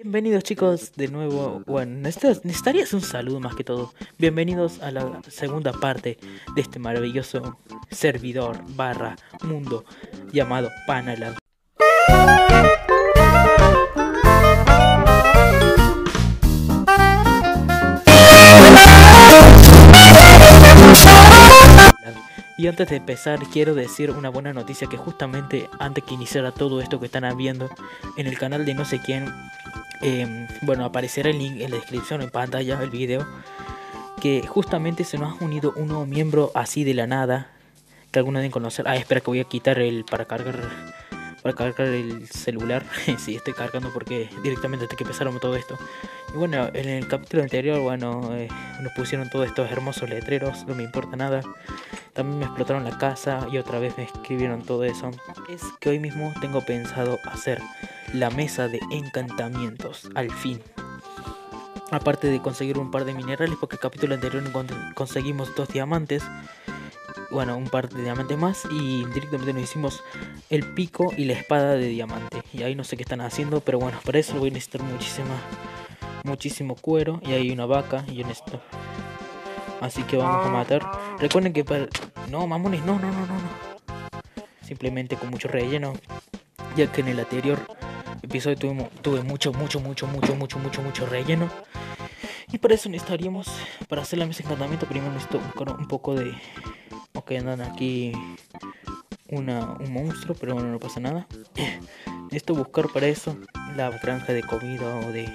Bienvenidos chicos de nuevo, bueno, necesitarías un saludo más que todo. Bienvenidos a la segunda parte de este maravilloso servidor barra mundo llamado Panaland. Y antes de empezar quiero decir una buena noticia, que justamente antes que iniciara todo esto que están viendo en el canal de no sé quién, bueno, aparecerá el link en la descripción, en pantalla, el video, que justamente se nos ha unido un nuevo miembro así de la nada, que algunos deben conocer. Espera que voy a quitar el para cargar el celular. Sí, estoy cargando porque directamente antes que empezáramos todo esto. Y bueno, en el capítulo anterior, bueno, nos pusieron todos estos hermosos letreros, no me importa nada. También me explotaron la casa y otra vez me escribieron todo eso. Es que hoy mismo tengo pensado hacer la mesa de encantamientos, al fin. Aparte de conseguir un par de minerales, porque el capítulo anterior conseguimos 2 diamantes. Bueno, un par de diamantes más y directamente nos hicimos el pico y la espada de diamante. Y ahí no sé qué están haciendo, pero bueno, para eso voy a necesitar muchísimo cuero. Y hay una vaca y yo necesito. Así que vamos a matar. Recuerden que para... No, mamones, no. Simplemente con mucho relleno, ya que en el anterior episodio tuve mucho relleno. Y para eso necesitaríamos, para hacer la mesa de encantamiento, primero necesito buscar un poco de... Ok, andan aquí un monstruo, pero bueno, no pasa nada. Necesito buscar para eso la granja de comida o de...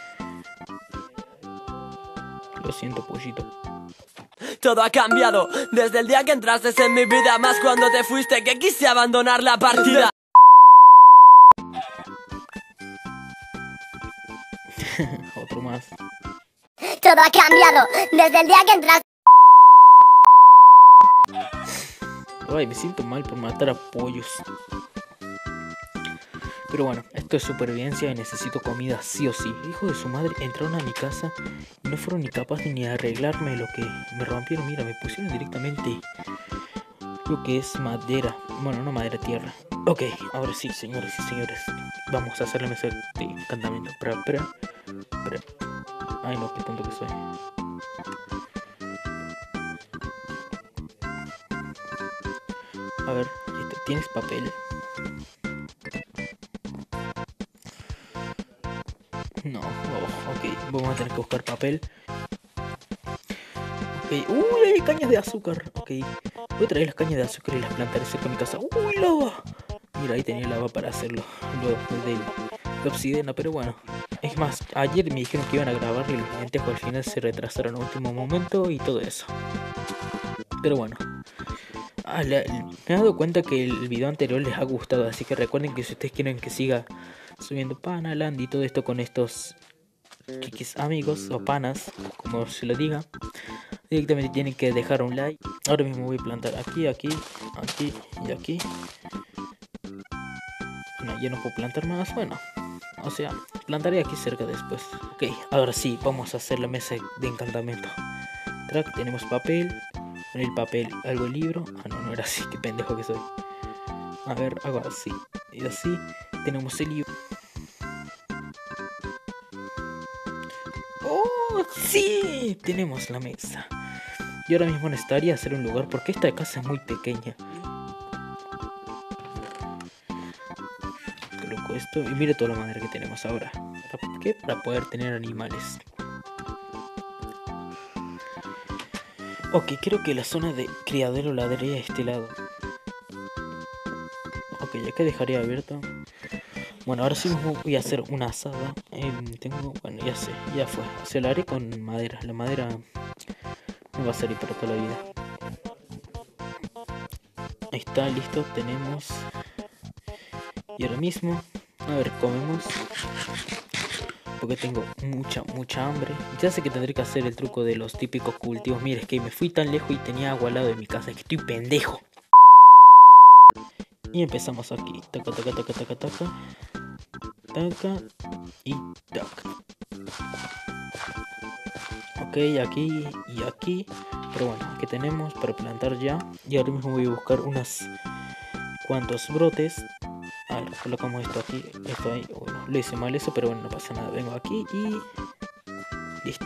Lo siento, pollito. Todo ha cambiado desde el día que entraste en mi vida, más cuando te fuiste que quise abandonar la partida. Otro más. Todo ha cambiado desde el día que entraste. Ay, me siento mal por matar a pollos. Pero bueno, esto es supervivencia y necesito comida sí o sí. El hijo de su madre entraron a mi casa y no fueron ni capaces ni a arreglarme lo que me rompieron. Mira, me pusieron directamente lo que es madera. Bueno, no madera, tierra. Ok, ahora sí, señores y señores. Vamos a hacer la mesa de encantamiento. Espera. Ay, no, qué tonto que soy. A ver, ¿tienes papel? No, ok, vamos a tener que buscar papel. Ok, uy, hay cañas de azúcar. Ok, voy a traer las cañas de azúcar y las plantaré cerca de mi casa. Uy, lava. Mira, ahí tenía lava para hacerlo. Luego de obsidiana, pero bueno. Es más, ayer me dijeron que iban a grabar y los lentejos al final se retrasaron a último momento y todo eso. Pero bueno. Me he dado cuenta que el video anterior les ha gustado, así que recuerden que si ustedes quieren que siga subiendo Panaland y todo esto con estos amigos o panas, como se lo diga, directamente tienen que dejar un like. Ahora mismo voy a plantar aquí y aquí. No, ya no puedo plantar más, bueno, o sea, plantaré aquí cerca después. Ok, ahora sí, vamos a hacer la mesa de encantamiento. Track, tenemos papel. En el papel algo el libro. Ah, no era así, qué pendejo que soy. A ver, hago así. Y así tenemos el libro. ¡Oh, sí! Tenemos la mesa. Y ahora mismo necesitaría hacer un lugar porque esta casa es muy pequeña. Coloco esto y mire toda la madera que tenemos ahora. ¿Para qué? Para poder tener animales. Ok, creo que la zona de criadero la daré a este lado. Ok, ya que dejaría abierto. Bueno, ahora sí mismo voy a hacer una asada. Bueno, ya sé, ya fue. Se la haré con madera. La madera no va a salir para toda la vida. Ahí está, listo, tenemos. Y ahora mismo, a ver, comemos. Porque tengo mucha hambre. Ya sé que tendré que hacer el truco de los típicos cultivos. Mira, es que me fui tan lejos y tenía agua al lado de mi casa. Es que estoy pendejo. Y empezamos aquí. Taca. Taca y taca. Ok, aquí y aquí. Pero bueno, aquí tenemos para plantar ya. Y ahora mismo voy a buscar unos cuantos brotes. A ver, colocamos esto aquí, esto ahí. Bueno, lo hice mal eso, pero bueno, no pasa nada. Vengo aquí y listo.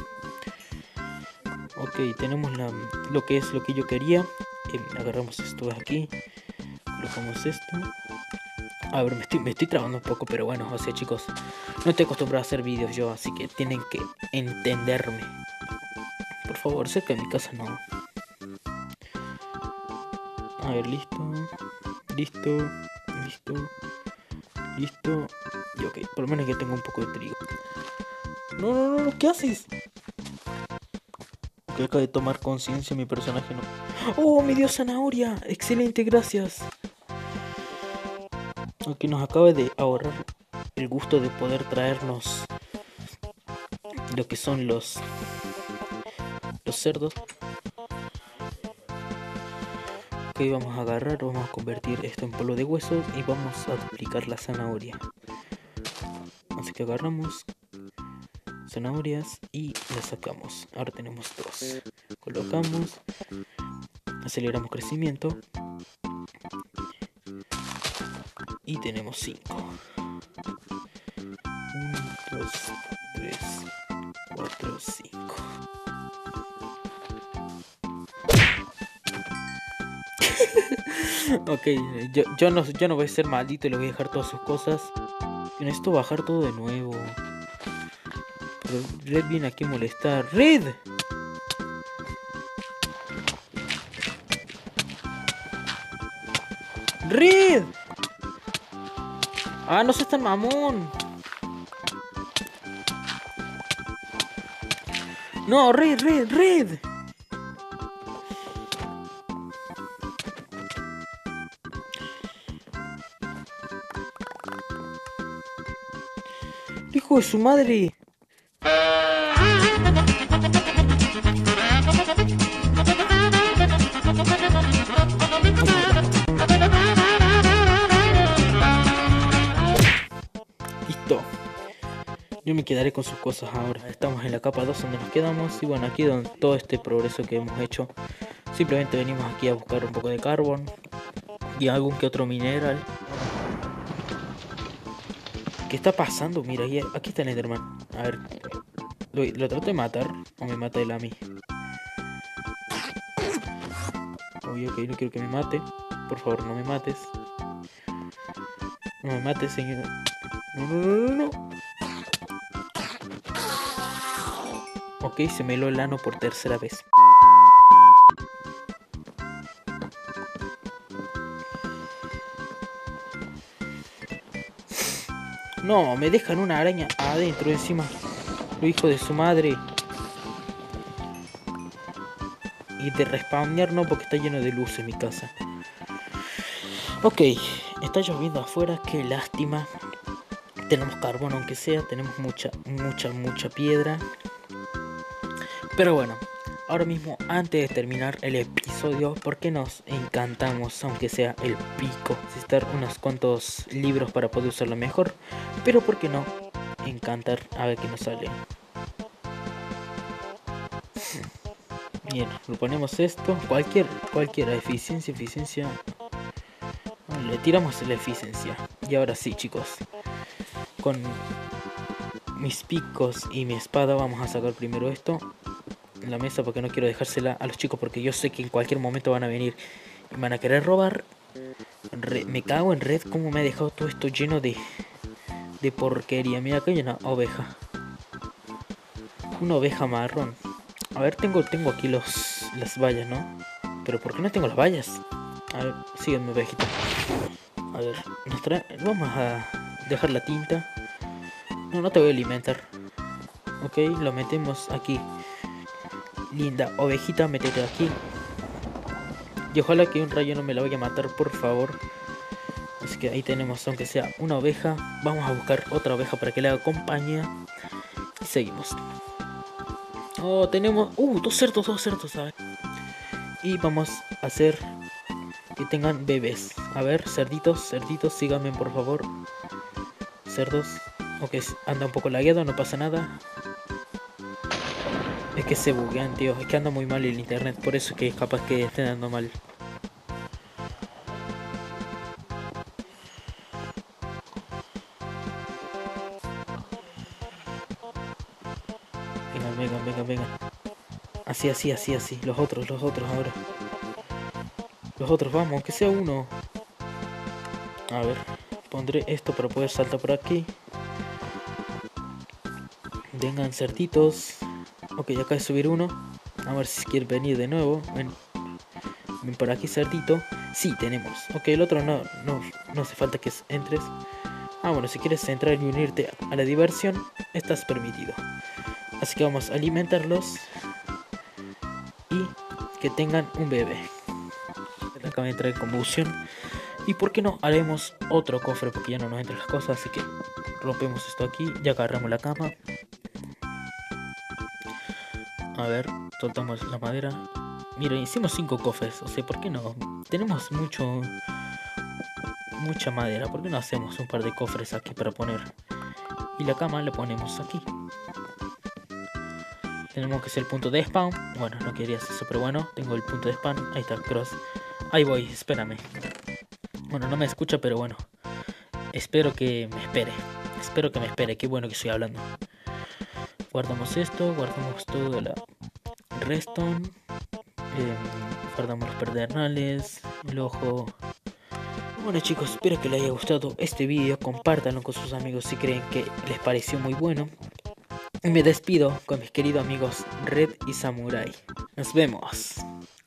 Ok, tenemos lo que es lo que yo quería. Agarramos esto de aquí, colocamos esto. A ver, me estoy trabando un poco, pero bueno, o sea, chicos, no estoy acostumbrado a hacer vídeos yo, así que tienen que entenderme. Por favor, cerca de mi casa no. A ver, listo. Y ok, por lo menos ya tengo un poco de trigo. No, ¿qué haces? Que acaba de tomar conciencia mi personaje, no. ¡Oh, me dio zanahoria! ¡Excelente, gracias! Aquí nos acaba de ahorrar el gusto de poder traernos lo que son los cerdos. Ok, vamos a agarrar, vamos a convertir esto en polvo de huesos y vamos a duplicar la zanahoria. Así que agarramos zanahorias y las sacamos. Ahora tenemos 2. Colocamos, aceleramos crecimiento y tenemos 5. 1, 2, 3, 4, 5. Ok, yo no voy a ser maldito y le voy a dejar todas sus cosas. Y necesito bajar todo de nuevo. Pero Red viene aquí a molestar. ¡Red! ¡Red! ¡Ah, no seas tan mamón! ¡No, Red! ¡Hijo de su madre! Listo. Yo me quedaré con sus cosas ahora. Estamos en la capa 2 donde nos quedamos. Y bueno, aquí donde todo este progreso que hemos hecho. Simplemente venimos aquí a buscar un poco de carbón. Y algún que otro mineral. ¿Qué está pasando? Mira, aquí está el Enderman. A ver. ¿Lo trato de matar? ¿O me mata él a mí? Oye, ok, no quiero que me mate. Por favor, no me mates. No me mates, señor. No. Ok, se me heló el ano por tercera vez. No, me dejan una araña adentro encima. Lo hijo de su madre. Y de respawnear no, porque está lleno de luz en mi casa. Ok, está lloviendo afuera, qué lástima. Tenemos carbón aunque sea, tenemos mucha piedra. Pero bueno, ahora mismo antes de terminar el episodio, porque nos encantamos, aunque sea el pico, necesitar unos cuantos libros para poder usarlo mejor. Pero por qué no encantar, a ver qué nos sale. Bien, le ponemos esto, cualquiera, eficiencia. Le tiramos la eficiencia. Y ahora sí, chicos, con mis picos y mi espada vamos a sacar primero esto en la mesa, porque no quiero dejársela a los chicos, porque yo sé que en cualquier momento van a venir y van a querer robar. Me cago en Red, como me ha dejado todo esto lleno de porquería. Mira, acá hay una oveja. Una oveja marrón. A ver, tengo aquí las vallas, ¿no? Pero ¿por qué no tengo las vallas? A ver, sígueme, ovejita. A ver, vamos a dejar la tinta. No te voy a alimentar. Ok, lo metemos aquí. Linda ovejita, métete aquí. Y ojalá que un rayo no me la vaya a matar, por favor. Así que ahí tenemos, aunque sea una oveja. Vamos a buscar otra oveja para que le haga compañía. Y seguimos. Oh, tenemos... dos cerdos, ¿sabes? Y vamos a hacer que tengan bebés. A ver, cerditos, síganme por favor. Cerdos. Ok, anda un poco lagueado, no pasa nada. Es que se buguean, tío. Es que anda muy mal el internet, por eso es que es capaz que estén dando mal. Vengan. Así. Los otros ahora. Los otros, vamos, aunque sea uno. A ver, pondré esto para poder saltar por aquí. Vengan, cerditos. Ok, acá de subir uno. A ver si quiere venir de nuevo. Ven por aquí, cerdito. Sí, tenemos. Ok, el otro no hace falta que entres. Ah, bueno, si quieres entrar y unirte a la diversión, estás permitido. Así que vamos a alimentarlos y que tengan un bebé. Acaba de entrar en convulsión. Y por qué no haremos otro cofre, porque ya no nos entran las cosas. Así que rompemos esto aquí. Ya agarramos la cama. A ver, soltamos la madera. Mira, hicimos 5 cofres. O sea, ¿por qué no? Tenemos mucha madera. ¿Por qué no hacemos un par de cofres aquí para poner? Y la cama la ponemos aquí. Tenemos que hacer el punto de spawn. Bueno, no quería hacer eso, pero bueno, tengo el punto de spawn. Ahí está el cross. Ahí voy, espérame. Bueno, no me escucha, pero bueno. Espero que me espere. Qué bueno que estoy hablando. Guardamos esto, guardamos todo de la redstone. Guardamos los pedernales, el ojo. Bueno chicos, espero que les haya gustado este vídeo. Compártanlo con sus amigos si creen que les pareció muy bueno. Y me despido con mis queridos amigos Red y Samurai. Nos vemos.